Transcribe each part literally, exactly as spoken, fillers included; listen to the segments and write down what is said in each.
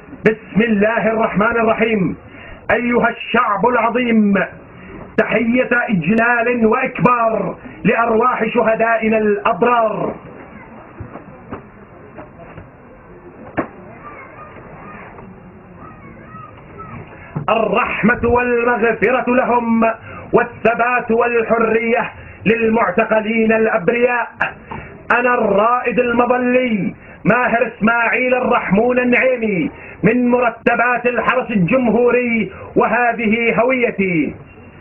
بسم الله الرحمن الرحيم. أيها الشعب العظيم، تحية إجلال وإكبار لأرواح شهدائنا الأبرار. الرحمة والمغفرة لهم، والثبات والحرية للمعتقلين الأبرياء. أنا الرائد المظلي ماهر إسماعيل الرحمون النعيمي من مرتبات الحرس الجمهوري، وهذه هويتي.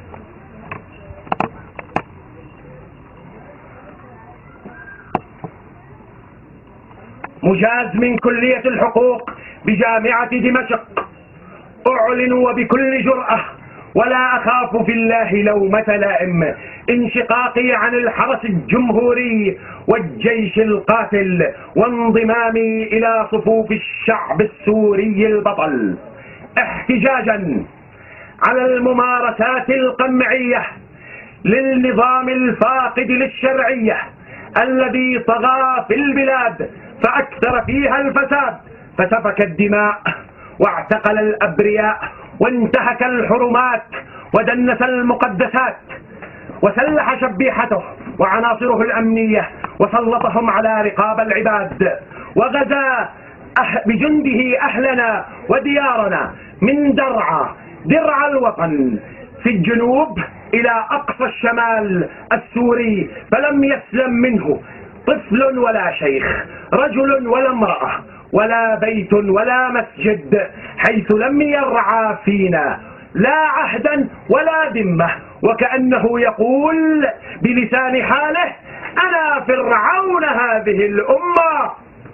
مجاز من كلية الحقوق بجامعة دمشق، أعلن وبكل جرأة ولا أخاف في الله لومة لائم انشقاقي عن الحرس الجمهوري والجيش القاتل، وانضمامي إلى صفوف الشعب السوري البطل، احتجاجا على الممارسات القمعية للنظام الفاقد للشرعية الذي طغى في البلاد فأكثر فيها الفساد، فسفك الدماء واعتقل الأبرياء وانتهك الحرمات ودنس المقدسات، وسلح شبيحته وعناصره الأمنية وسلطهم على رقاب العباد، وغزا أه بجنده أهلنا وديارنا من درعا درع الوطن في الجنوب إلى أقصى الشمال السوري، فلم يسلم منه طفل ولا شيخ، رجل ولا امرأة، ولا بيت ولا مسجد، حيث لم يرعى فينا لا عهدا ولا ذمة، وكأنه يقول بلسان حاله: أنا فرعون هذه الأمة.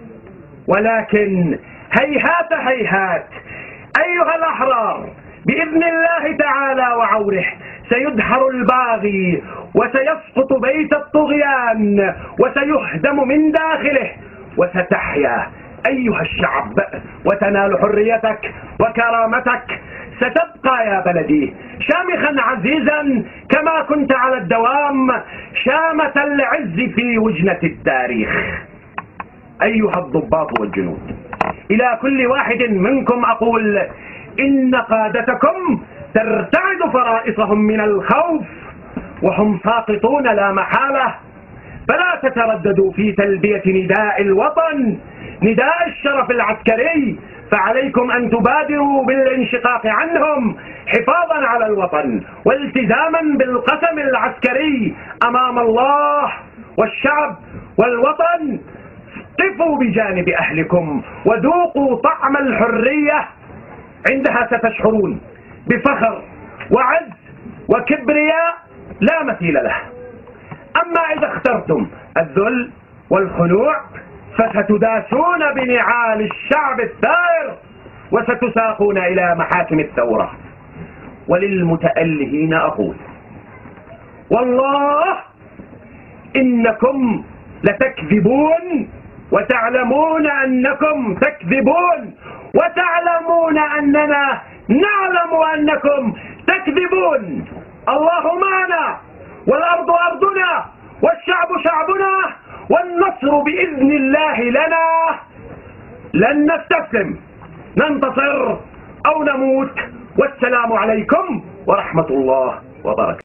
ولكن هيهات هيهات أيها الأحرار، بإذن الله تعالى وعوره سيدحر الباغي وسيسقط بيت الطغيان وسيهدم من داخله، وستحيا أيها الشعب وتنال حريتك وكرامتك. ستبقى يا بلدي شامخا عزيزا كما كنت على الدوام، شامة العز في وجنة التاريخ. أيها الضباط والجنود، إلى كل واحد منكم أقول: إن قادتكم ترتعد فرائصهم من الخوف وهم ساقطون لا محالة، فلا تترددوا في تلبية نداء الوطن، نداء الشرف العسكري، فعليكم أن تبادروا بالانشقاق عنهم حفاظا على الوطن والتزاما بالقسم العسكري أمام الله والشعب والوطن. قفوا بجانب أهلكم وذوقوا طعم الحرية، عندها ستشعرون بفخر وعز وكبرياء لا مثيل له. أما إذا اخترتم الذل والخنوع فستداسون بنعال الشعب الثائر وستساقون إلى محاكم الثورة. وللمتألهين أقول: والله إنكم لتكذبون وتعلمون أنكم تكذبون، وتعلمون أننا نعلم أنكم تكذبون. الله معنا، والأرض أرضنا، والشعب شعبنا، والنصر بإذن الله لنا. لن نستسلم، ننتصر أو نموت. والسلام عليكم ورحمة الله وبركاته.